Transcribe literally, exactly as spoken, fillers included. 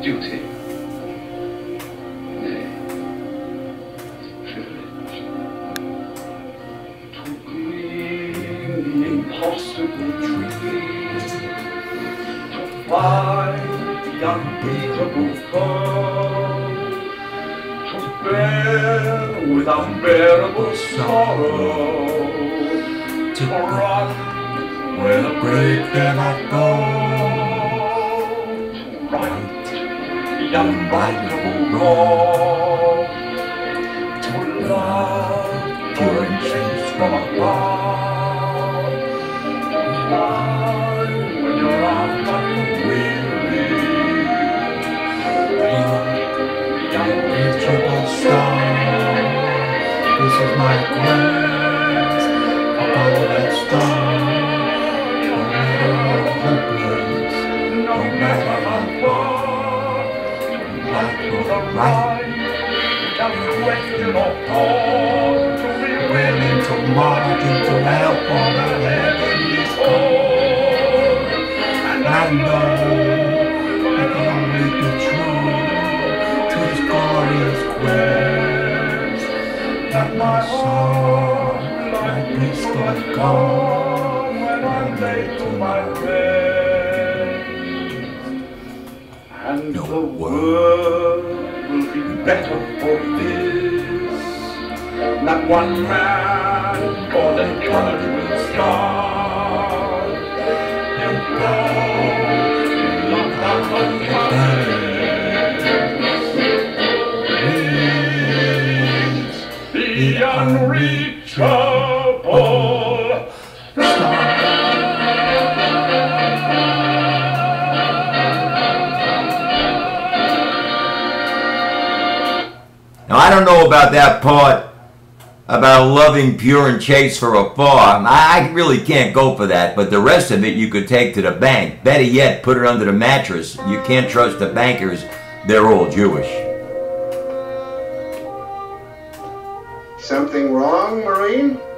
duty. Nay, privilege. To glean the impossible dream, to find the unbeatable foe, to bear with unbearable sorrow, to run where the brave cannot go, to right the unrightable wrong, to love pure and chaste from afar, to fly when your arms are weary, the unreachable star. This is my quest, follow that star. No matter how far, right or right, without question or thought, to be willing to march into hell for the heavenly cause. And I know it can only be true to this glorious quest that my song like this got gone when I lay to my bed. And the world will be better for this, that one man born and covered with scars, he'll go in love that unfolded, the unreachable star. Now, I don't know about that part about loving pure and chaste from afar. I really can't go for that, but the rest of it you could take to the bank. Better yet, put it under the mattress. You can't trust the bankers. They're all Jewish. Something wrong, Marine?